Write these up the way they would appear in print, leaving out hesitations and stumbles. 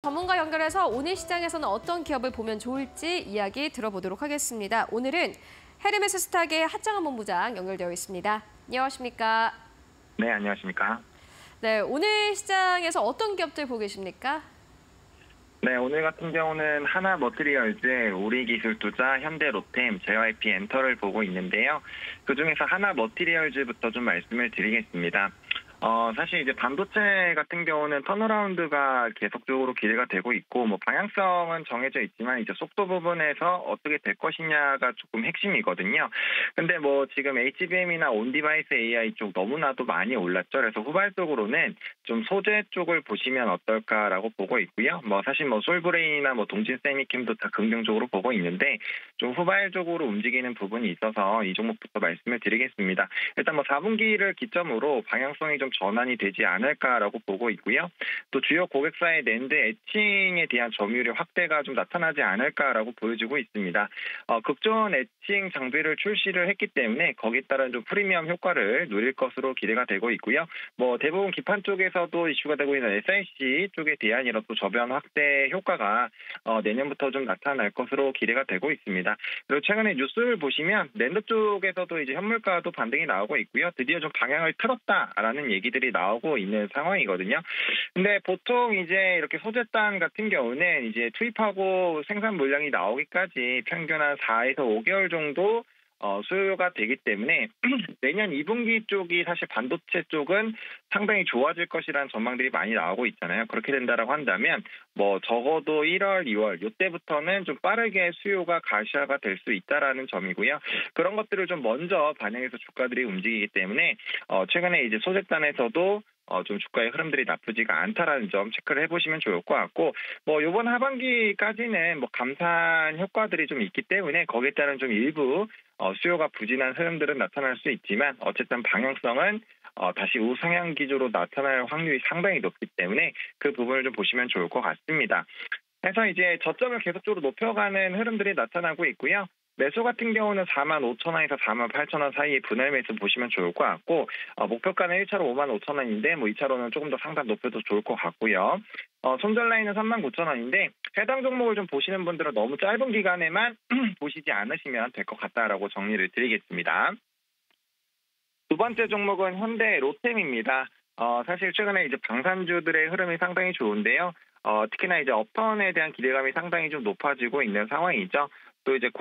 전문가 연결해서 오늘 시장에서는 어떤 기업을 보면 좋을지 이야기 들어보도록 하겠습니다. 오늘은 헤르메스 스탁의 하창원 본부장 연결되어 있습니다. 안녕하십니까? 네, 안녕하십니까? 네, 오늘 시장에서 어떤 기업들 보고 계십니까? 네, 오늘 같은 경우는 하나머티리얼즈, 우리기술투자, 현대로템, JYP 엔터를 보고 있는데요. 그중에서 하나머티리얼즈부터 좀 말씀을 드리겠습니다. 사실 이제 반도체 같은 경우는 턴어라운드가 계속적으로 기대가 되고 있고, 방향성은 정해져 있지만 이제 속도 부분에서 어떻게 될 것이냐가 조금 핵심이거든요. 근데 지금 HBM이나 온디바이스 AI 쪽 너무나도 많이 올랐죠. 그래서 후발적으로는 좀 소재 쪽을 보시면 어떨까라고 보고 있고요. 사실 솔브레인이나 동진세미캠도 다 긍정적으로 보고 있는데 좀 후발적으로 움직이는 부분이 있어서 이 종목부터 말씀을 드리겠습니다. 일단 4분기를 기점으로 방향성이 좀 전환이 되지 않을까라고 보고 있고요. 또 주요 고객사의 낸드 에칭에 대한 점유율의 확대가 좀 나타나지 않을까라고 보여지고 있습니다. 극존 에칭 장비를 출시를 했기 때문에 거기에 따른 좀 프리미엄 효과를 누릴 것으로 기대가 되고 있고요. 대부분 기판 쪽에서도 이슈가 되고 있는 SiC 쪽에 대한 이런 또 저변 확대 효과가 내년부터 좀 나타날 것으로 기대가 되고 있습니다. 그리고 최근에 뉴스를 보시면 낸드 쪽에서도 이제 현물가도 반등이 나오고 있고요. 드디어 좀 방향을 틀었다라는 얘기들이 나오고 있는 상황이거든요. 근데 보통 이제 이렇게 소재단 같은 경우는 이제 투입하고 생산 물량이 나오기까지 평균 한 4에서 5개월 정도 수요가 되기 때문에 내년 2분기 쪽이 사실 반도체 쪽은 상당히 좋아질 것이라는 전망들이 많이 나오고 있잖아요. 그렇게 된다라고 한다면 적어도 1월, 2월 이때부터는 좀 빠르게 수요가 가시화가 될 수 있다라는 점이고요. 그런 것들을 좀 먼저 반영해서 주가들이 움직이기 때문에 최근에 이제 소재단에서도 좀 주가의 흐름들이 나쁘지가 않다라는 점 체크를 해보시면 좋을 것 같고, 이번 하반기까지는 감산 효과들이 좀 있기 때문에 거기에 따른 좀 일부 수요가 부진한 흐름들은 나타날 수 있지만 어쨌든 방향성은 다시 우상향 기조로 나타날 확률이 상당히 높기 때문에 그 부분을 좀 보시면 좋을 것 같습니다. 그래서 이제 저점을 계속적으로 높여가는 흐름들이 나타나고 있고요. 매수 같은 경우는 45,000원에서 48,000원 사이에 분할 매수 보시면 좋을 것 같고, 목표가는 1차로 55,000원인데 2차로는 조금 더 상단 높여도 좋을 것 같고요. 손절 라인은 39,000원인데 해당 종목을 좀 보시는 분들은 너무 짧은 기간에만 보시지 않으시면 될 것 같다라고 정리를 드리겠습니다. 두 번째 종목은 현대로템입니다. 사실 최근에 이제 방산주들의 흐름이 상당히 좋은데요. 특히나 이제 업턴에 대한 기대감이 상당히 좀 높아지고 있는 상황이죠. 또 이제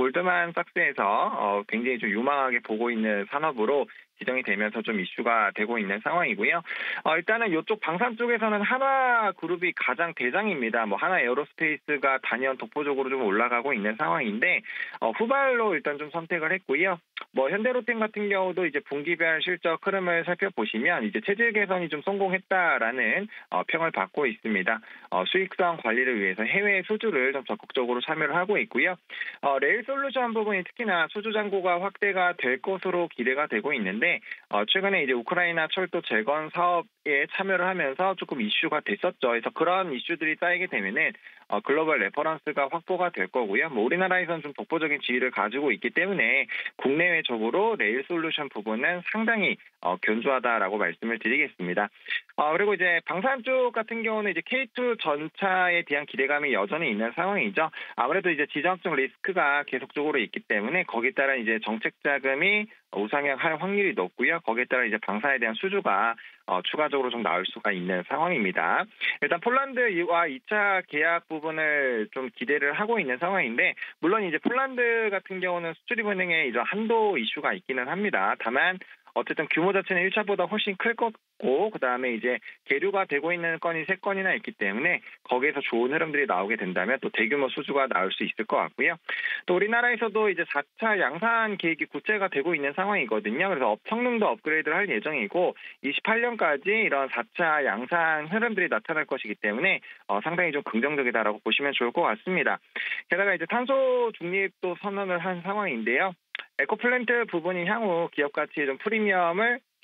골드만삭스에서 굉장히 좀 유망하게 보고 있는 산업으로 지정이 되면서 좀 이슈가 되고 있는 상황이고요. 일단은 이쪽 방산 쪽에서는 하나그룹이 가장 대장입니다. 하나 에어로스페이스가 단연 독보적으로 좀 올라가고 있는 상황인데 후발로 일단 좀 선택을 했고요. 현대로템 같은 경우도 이제 분기별 실적 흐름을 살펴보시면 이제 체질 개선이 좀 성공했다라는 평을 받고 있습니다. 수익성 관리를 위해서 해외 수주를 좀 적극적으로 참여를 하고 있고요. 레일 솔루션 부분이 특히나 수주 잔고가 확대가 될 것으로 기대가 되고 있는데 최근에 이제 우크라이나 철도 재건 사업에 참여를 하면서 조금 이슈가 됐었죠. 그래서 그런 이슈들이 쌓이게 되면은 글로벌 레퍼런스가 확보가 될 거고요. 우리나라에서는 좀 독보적인 지위를 가지고 있기 때문에 국내외적으로 레일 솔루션 부분은 상당히 견조하다라고 말씀을 드리겠습니다. 그리고 이제 방산 쪽 같은 경우는 이제 K2 전차에 대한 기대감이 여전히 있는 상황이죠. 아무래도 이제 지정학적 리스크가 계속적으로 있기 때문에 거기에 따라 이제 정책 자금이 우상향할 확률이 높고요. 거기에 따라 이제 방산에 대한 수주가 추가적으로 좀 나올 수가 있는 상황입니다. 일단 폴란드와 2차 계약 부분을 좀 기대를 하고 있는 상황인데 물론 이제 폴란드 같은 경우는 수출입 은행에 이제 한도 이슈가 있기는 합니다. 다만 어쨌든 규모 자체는 1차보다 훨씬 클 거고 그다음에 이제 계류가 되고 있는 건이 3건이나 있기 때문에 거기에서 좋은 흐름들이 나오게 된다면 또 대규모 수주가 나올 수 있을 것 같고요. 또 우리나라에서도 이제 4차 양산 계획이 구체가 되고 있는 상황이거든요. 그래서 성능도 업그레이드를 할 예정이고 28년까지 이런 4차 양산 흐름들이 나타날 것이기 때문에 상당히 좀 긍정적이다라고 보시면 좋을 것 같습니다. 게다가 이제 탄소 중립도 선언을 한 상황인데요. 에코플랜트 부분이 향후 기업 가치의 좀 프리미엄을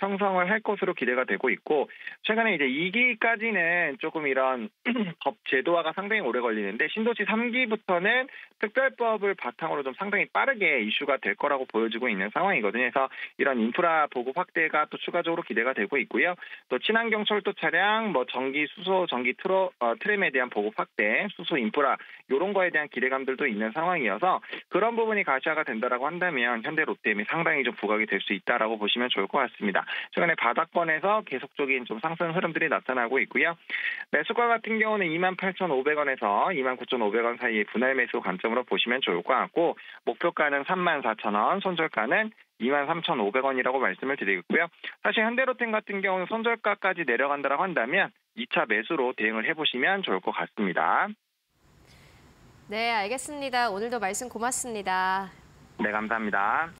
형성을 할 것으로 기대가 되고 있고, 최근에 이제 2기까지는 조금 이런 법 제도화가 상당히 오래 걸리는데, 신도시 3기부터는 특별법을 바탕으로 좀 상당히 빠르게 이슈가 될 거라고 보여지고 있는 상황이거든요. 그래서 이런 인프라 보급 확대가 또 추가적으로 기대가 되고 있고요. 또 친환경 철도 차량, 전기 수소, 전기 트램에 대한 보급 확대, 수소 인프라 이런 거에 대한 기대감들도 있는 상황이어서 그런 부분이 가시화가 된다라고 한다면 현대 롯데임이 상당히 좀 부각이 될 수 있다라고 보시면 좋을 것 같습니다. 최근에 바닥권에서 계속적인 좀 상승 흐름들이 나타나고 있고요. 매수가 같은 경우는 28,500원에서 29,500원 사이의 분할 매수 관점으로 보시면 좋을 것 같고, 목표가는 34,000원, 손절가는 23,500원이라고 말씀을 드리고요. 사실 현대로템 같은 경우는 손절가까지 내려간다고 한다면 2차 매수로 대응을 해보시면 좋을 것 같습니다. 네, 알겠습니다. 오늘도 말씀 고맙습니다. 네, 감사합니다.